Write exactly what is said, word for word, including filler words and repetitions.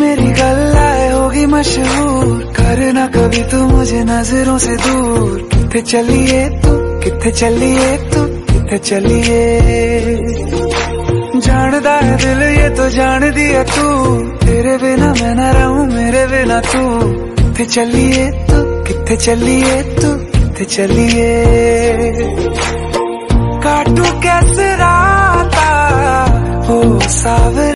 मेरी गल्लाए होगी मशहूर, करना कभी तू मुझे नजरों से दूर। किथे चलिए तू, किथे चलिए तू, किथे चलिए। जानदा है दिल ये तो जान दिया तू, तेरे बिना मैं ना रहूं मेरे बिना तू। किथे चलिए तू, किथे चलिए तू, किथे चलिए। काटू कैसे राता हो सावर